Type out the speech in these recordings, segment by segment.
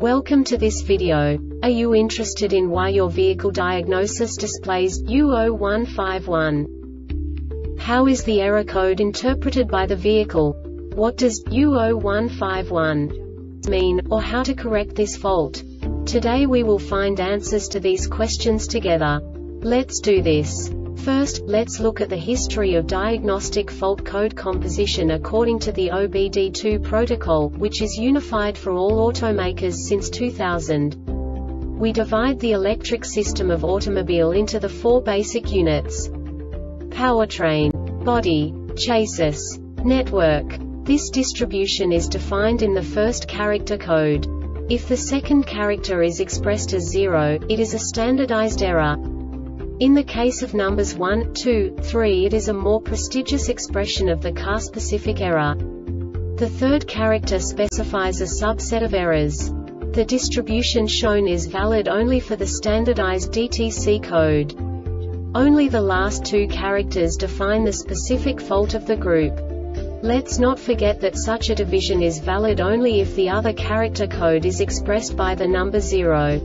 Welcome to this video. Are you interested in why your vehicle diagnosis displays U0151? How is the error code interpreted by the vehicle? What does U0151 mean, or how to correct this fault? Today we will find answers to these questions together. Let's do this. First, let's look at the history of diagnostic fault code composition according to the OBD2 protocol, which is unified for all automakers since 2000. We divide the electric system of automobile into the four basic units: powertrain, body, chassis, network. This distribution is defined in the first character code. If the second character is expressed as 0, it is a standardized error. In the case of numbers 1, 2, 3, it is a more prestigious expression of the car-specific error. The third character specifies a subset of errors. The distribution shown is valid only for the standardized DTC code. Only the last two characters define the specific fault of the group. Let's not forget that such a division is valid only if the other character code is expressed by the number 0.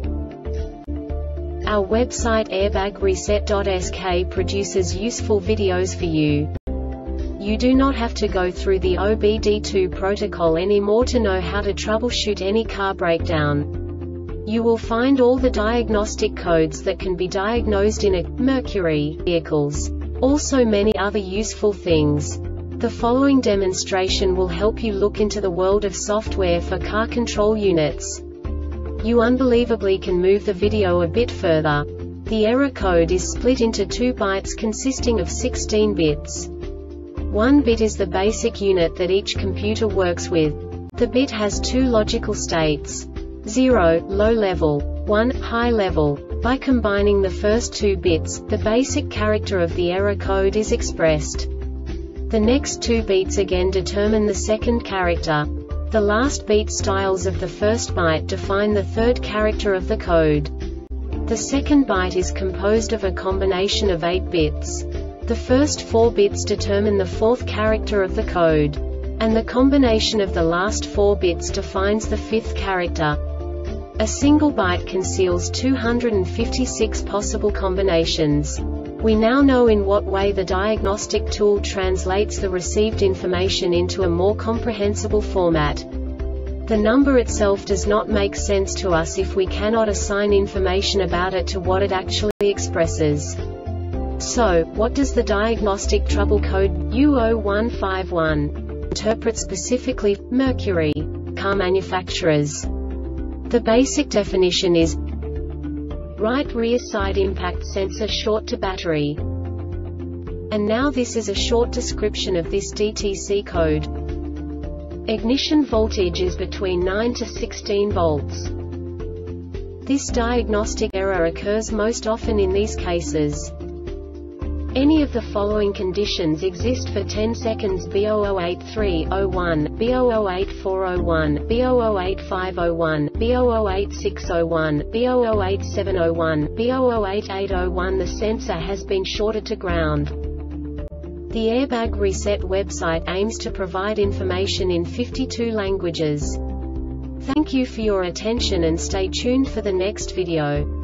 Our website airbagreset.sk produces useful videos for you. You do not have to go through the OBD2 protocol anymore to know how to troubleshoot any car breakdown. You will find all the diagnostic codes that can be diagnosed in a Mercury vehicles. Also many other useful things. The following demonstration will help you look into the world of software for car control units. You unbelievably can move the video a bit further. The error code is split into 2 bytes consisting of 16 bits. 1 bit is the basic unit that each computer works with. The bit has 2 logical states: 0, low level, 1, high level. By combining the first 2 bits, the basic character of the error code is expressed. The next 2 beats again determine the second character. The last beat styles of the first byte define the third character of the code. The second byte is composed of a combination of 8 bits. The first 4 bits determine the fourth character of the code. And the combination of the last 4 bits defines the fifth character. A single byte conceals 256 possible combinations. We now know in what way the diagnostic tool translates the received information into a more comprehensible format. The number itself does not make sense to us if we cannot assign information about it to what it actually expresses. So, what does the diagnostic trouble code U0151 interpret specifically for Mercury car manufacturers? The basic definition is right rear side impact sensor short to battery. And now this is a short description of this DTC code. Ignition voltage is between 9 to 16 volts. This diagnostic error occurs most often in these cases. Any of the following conditions exist for 10 seconds: B008301, B008401, B008501, B008601, B008701, B008801. The sensor has been shorted to ground. The Airbag Reset website aims to provide information in 52 languages. Thank you for your attention and stay tuned for the next video.